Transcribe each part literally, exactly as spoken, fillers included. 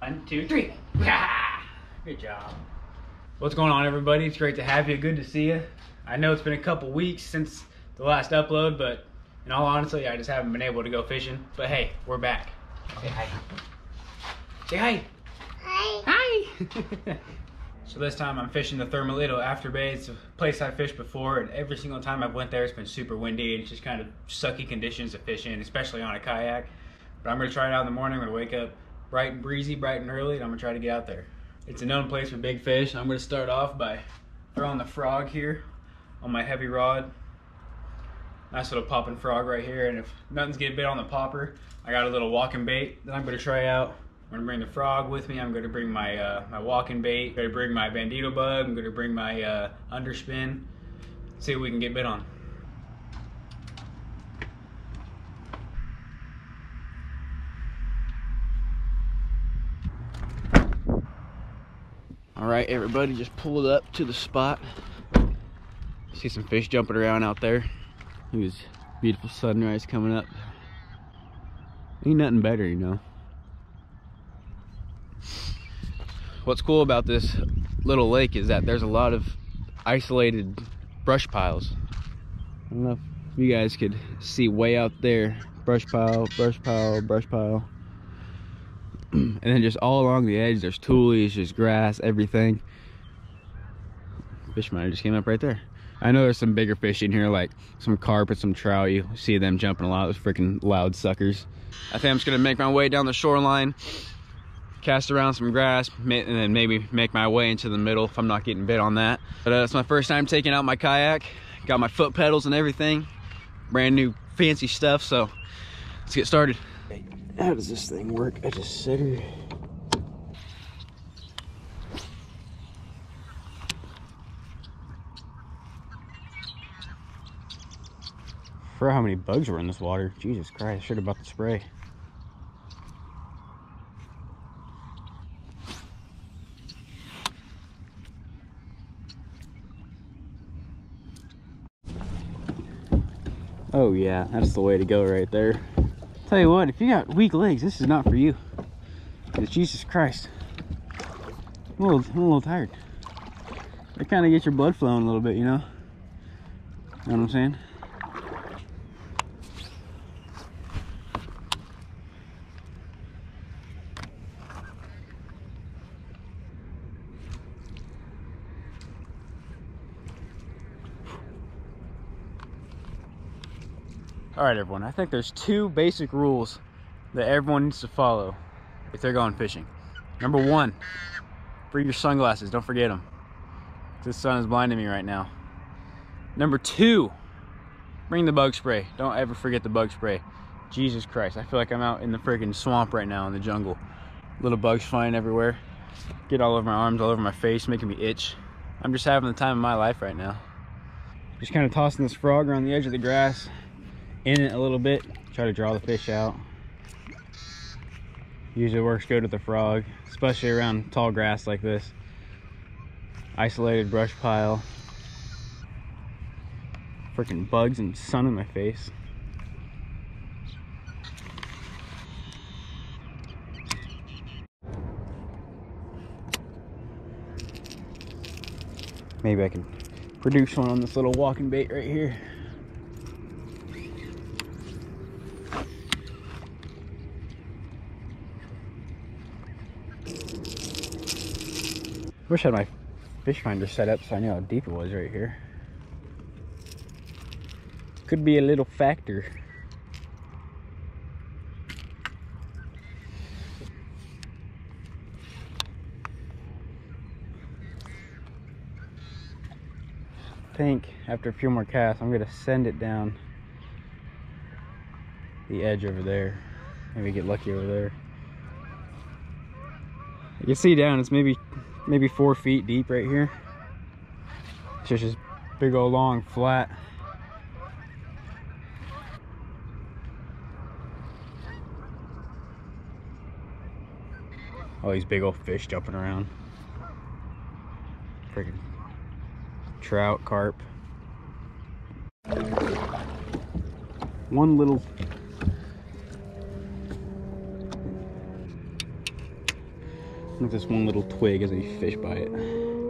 One, two, three. Good job. What's going on, everybody? It's great to have you. Good to see you. I know it's been a couple weeks since the last upload, but in all honesty, I just haven't been able to go fishing. But hey, we're back. Say hi. Say hi. Hi. Hi. So this time I'm fishing the Thermalito Afterbay. It's a place I've fished before, and every single time I've went there, it's been super windy and it's just kind of sucky conditions to fish in, especially on a kayak. But I'm gonna try it out in the morning. I'm gonna wake up bright and breezy, bright and early, and I'm gonna try to get out there. It's a known place for big fish. I'm gonna start off by throwing the frog here on my heavy rod. Nice little popping frog right here, and if nothing's getting bit on the popper, I got a little walking bait that I'm gonna try out. I'm gonna bring the frog with me. I'm gonna bring my uh, my walking bait. I'm gonna bring my bandito bug. I'm gonna bring my uh, underspin. See what we can get bit on. All right, everybody, just pulled up to the spot. See some fish jumping around out there. Look at this beautiful sunrise coming up. Ain't nothing better, you know. What's cool about this little lake is that there's a lot of isolated brush piles. I don't know if you guys could see way out there. Brush pile, brush pile, brush pile. And then just all along the edge, there's tules, just grass, everything. Fish miner just came up right there. I know there's some bigger fish in here, like some carp and some trout. You see them jumping a lot, those freaking loud suckers. I think I'm just gonna make my way down the shoreline, cast around some grass, and then maybe make my way into the middle if I'm not getting bit on that. But uh, it's my first time taking out my kayak. Got my foot pedals and everything. Brand new fancy stuff, so let's get started. How does this thing work? I just sit here. For how many bugs were in this water. Jesus Christ, I should have bought the spray. Oh yeah, that's the way to go right there. Tell you what, if you got weak legs, this is not for you. Because Jesus Christ, I'm a little, I'm a little tired. It kind of gets your blood flowing a little bit, you know? You know what I'm saying? All right, everyone, I think there's two basic rules that everyone needs to follow if they're going fishing. Number one, bring your sunglasses, don't forget them. This sun is blinding me right now. Number two, bring the bug spray. Don't ever forget the bug spray. Jesus Christ, I feel like I'm out in the freaking swamp right now in the jungle. Little bugs flying everywhere. Get all over my arms, all over my face, making me itch. I'm just having the time of my life right now. Just kind of tossing this frog around the edge of the grass. In it a little bit, try to draw the fish out. Usually works good with the frog, especially around tall grass like this. Isolated brush pile. Freaking bugs and sun in my face. Maybe I can produce one on this little walking bait right here. Wish I had my fish finder set up so I knew how deep it was right here. Could be a little factor. I think after a few more casts, I'm gonna send it down the edge over there. Maybe get lucky over there. You can see down, it's maybe maybe four feet deep right here. It's just this big old long flat. All these big old fish jumping around. Freaking trout, carp. One little Look at this one little twig as I fish by it.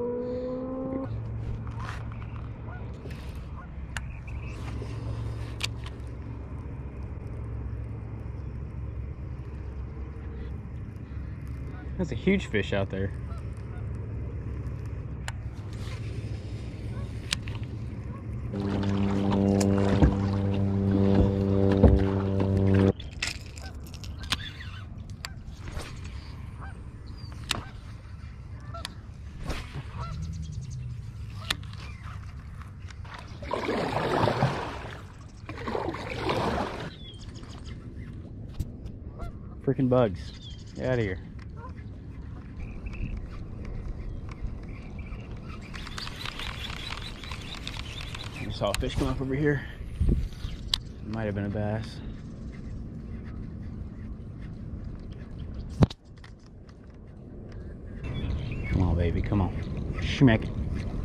That's a huge fish out there. Freaking bugs. Get out of here. I saw a fish come up over here. It might have been a bass. Come on, baby, come on. Schmeck it.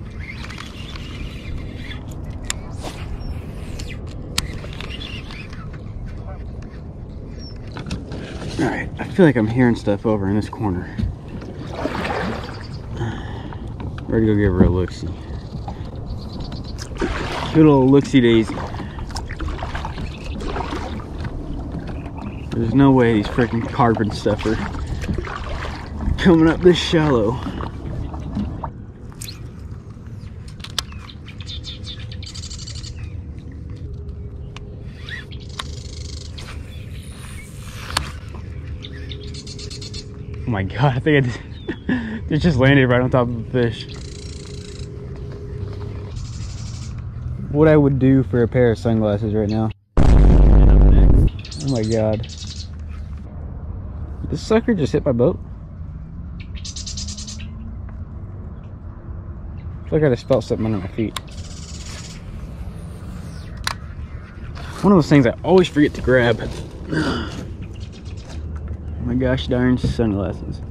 Alright, I feel like I'm hearing stuff over in this corner. Ready to go give her a look-see. Good old look-see daisy. There's no way these freaking carp and stuff are coming up this shallow. Oh my god, I think I just, it just landed right on top of a fish. What I would do for a pair of sunglasses right now. Oh my god. This sucker just hit my boat. I feel like I just felt something under my feet. One of those things I always forget to grab. Oh my gosh darn sunglasses.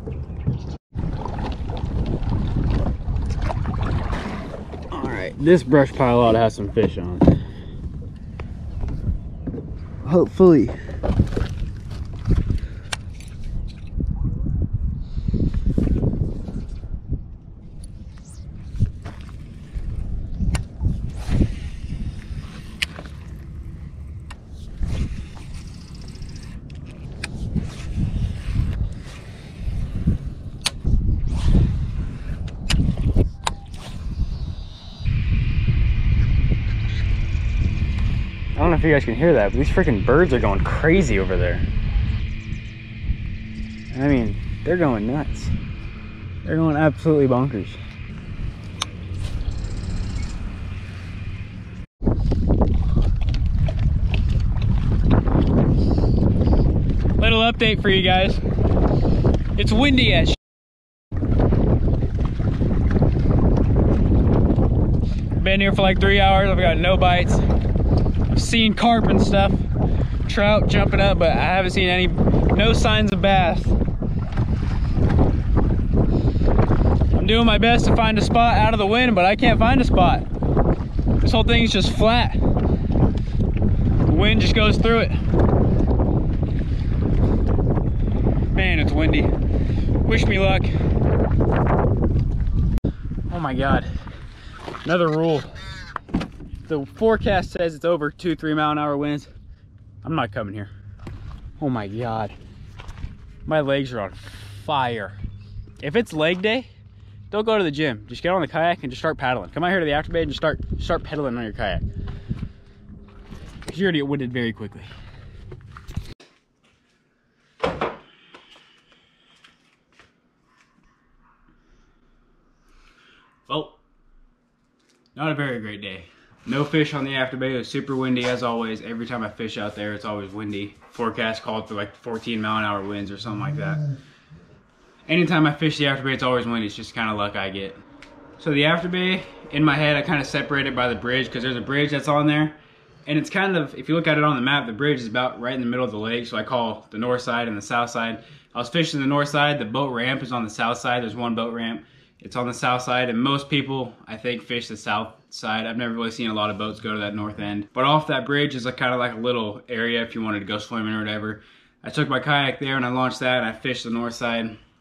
Alright, this brush pile ought to have some fish on it. Hopefully. I don't know if you guys can hear that, but these freaking birds are going crazy over there. I mean, they're going nuts. They're going absolutely bonkers. Little update for you guys. It's windy as shit. Been here for like three hours. I've got no bites. I've seen carp and stuff, trout jumping up, but I haven't seen any, no signs of bass. I'm doing my best to find a spot out of the wind, but I can't find a spot. This whole thing's just flat. The wind just goes through it. Man, it's windy. Wish me luck. Oh my God, another rule. The forecast says it's over two, three mile an hour winds. I'm not coming here. Oh my God. My legs are on fire. If it's leg day, don't go to the gym. Just get on the kayak and just start paddling. Come out here to the Afterbay and just start, start pedaling on your kayak. Because you're gonna get winded very quickly. Well, not a very great day. No fish on the Afterbay. It was super windy as always. Every time I fish out there, it's always windy. Forecast called for like fourteen mile an hour winds or something like that. Anytime I fish the Afterbay, it's always windy. It's just kind of luck I get. So the Afterbay, in my head, I kind of separated by the bridge because there's a bridge that's on there. And it's kind of, if you look at it on the map, the bridge is about right in the middle of the lake. So I call the north side and the south side. I was fishing the north side. The boat ramp is on the south side. There's one boat ramp. It's on the south side, and most people, I think, fish the south side. I've never really seen a lot of boats go to that north end. But off that bridge is a kind of like a little area if you wanted to go swimming or whatever. I took my kayak there and I launched that and I fished the north side.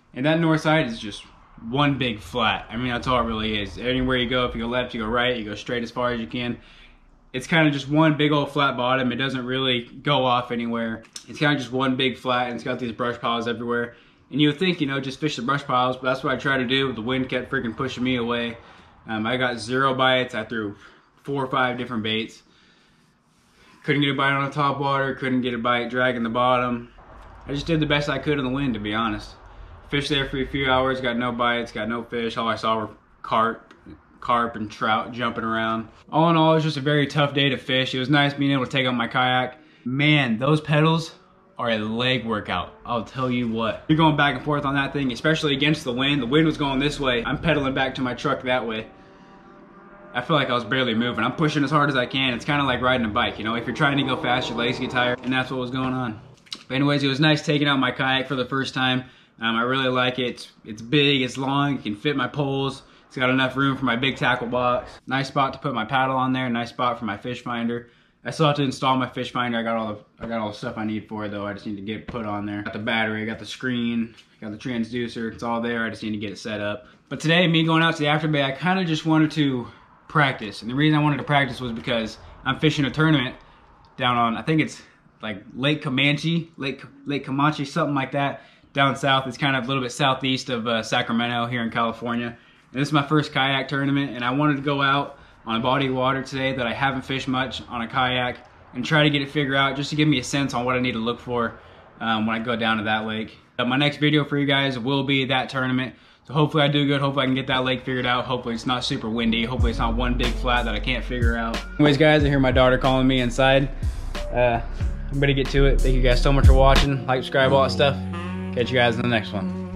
And that north side is just one big flat. I mean, that's all it really is. Anywhere you go, if you go left, you go right, you go straight as far as you can. It's kind of just one big old flat bottom. It doesn't really go off anywhere. It's kind of just one big flat, and it's got these brush piles everywhere. And you would think, you know, just fish the brush piles, but that's what I tried to do. The wind kept freaking pushing me away. Um, I got zero bites. I threw four or five different baits. Couldn't get a bite on the top water, couldn't get a bite dragging the bottom. I just did the best I could in the wind, to be honest. Fished there for a few hours, got no bites, got no fish. All I saw were carp, carp and trout jumping around. All in all, it was just a very tough day to fish. It was nice being able to take on my kayak. Man, those pedals are a leg workout, I'll tell you what. You're going back and forth on that thing, especially against the wind. The wind was going this way. I'm pedaling back to my truck that way. I feel like I was barely moving. I'm pushing as hard as I can. It's kind of like riding a bike, you know? If you're trying to go fast, your legs get tired, and that's what was going on. But anyways, it was nice taking out my kayak for the first time. Um, I really like it. It's, it's big, it's long, it can fit my poles. It's got enough room for my big tackle box. Nice spot to put my paddle on there, nice spot for my fish finder. I still have to install my fish finder. I got all the I got all the stuff I need for it though. I just need to get it put on there. Got the battery, I got the screen, got the transducer. It's all there. I just need to get it set up. But today, me going out to the Afterbay, I kind of just wanted to practice. And the reason I wanted to practice was because I'm fishing a tournament down on, I think it's like Lake Comanche, Lake Lake Comanche, something like that, down south. It's kind of a little bit southeast of uh, Sacramento here in California. And this is my first kayak tournament, and I wanted to go out on a body of water today that I haven't fished much on a kayak and try to get it figured out just to give me a sense on what I need to look for um, when I go down to that lake. Uh, my next video for you guys will be that tournament. So hopefully I do good. Hopefully I can get that lake figured out. Hopefully it's not super windy. Hopefully it's not one big flat that I can't figure out. Anyways guys, I hear my daughter calling me inside. Uh, I'm gonna get to it. Thank you guys so much for watching. Like, subscribe, all that stuff. Catch you guys in the next one.